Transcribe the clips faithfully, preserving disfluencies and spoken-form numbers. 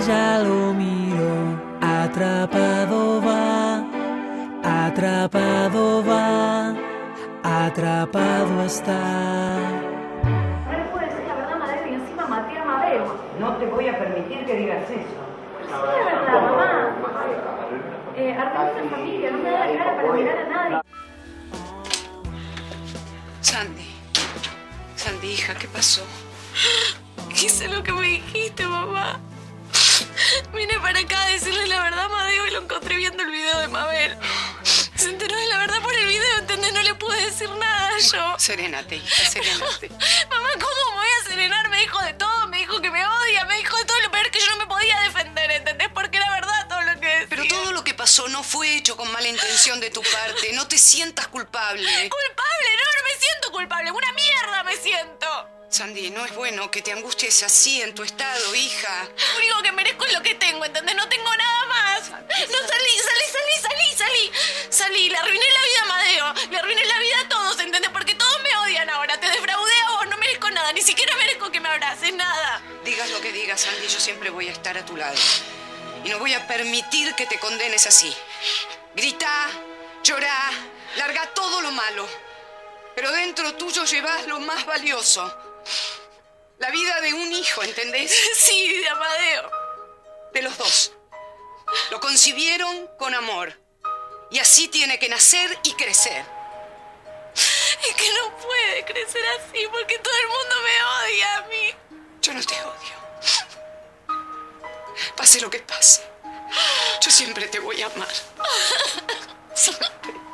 Ella lo miró, atrapado va, atrapado va, atrapado está. No le puedo decir la verdad a Madeo y encima maté a Madeo. No te voy a permitir que digas eso. Sí, la verdad, mamá. Eh, arreglé una familia, no me da la cara para mirar a nadie. Sandy, Sandy, hija, ¿qué pasó? Hice lo que me dijiste, mamá. Vine para acá a decirle la verdad a Madeo y lo encontré viendo el video de Mabel. Se enteró de la verdad por el video, ¿entendés? No le pude decir nada yo. Serénate, hija, serénate. Mamá, ¿cómo me voy a serenar? Me dijo de todo, me dijo que me odia, me dijo de todo, lo peor es que yo no me podía defender, ¿entendés? Porque era verdad todo lo que decía. Pero todo lo que pasó no fue hecho con mala intención de tu parte. No te sientas culpable. ¿Culpable? No, no me siento culpable. Una mierda me siento. Sandy, no es bueno que te angusties así en tu estado, hija. Lo único que merezco es lo que tengo, ¿entendés? No tengo nada más. No, salí, salí, salí, salí, salí. Salí, le arruiné la vida a Madeo. Le arruiné la vida a todos, ¿entendés? Porque todos me odian ahora. Te defraudé a vos, no merezco nada. Ni siquiera merezco que me abraces, nada. Digas lo que digas, Sandy, yo siempre voy a estar a tu lado. Y no voy a permitir que te condenes así. Grita, llorá, larga todo lo malo. Pero dentro tuyo llevas lo más valioso. La vida de un hijo, ¿entendés? Sí, de Amadeo. De los dos. Lo concibieron con amor. Y así tiene que nacer y crecer. Es que no puede crecer así porque todo el mundo me odia a mí. Yo no te odio. Pase lo que pase. Yo siempre te voy a amar. Siempre.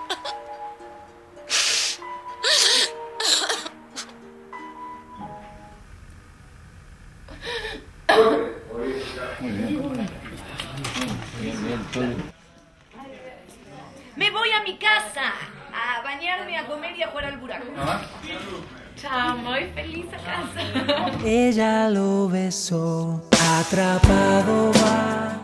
Me voy a mi casa a bañarme, a comer y a jugar al buraco. Chao, muy feliz a casa. Ella lo besó, atrapado va.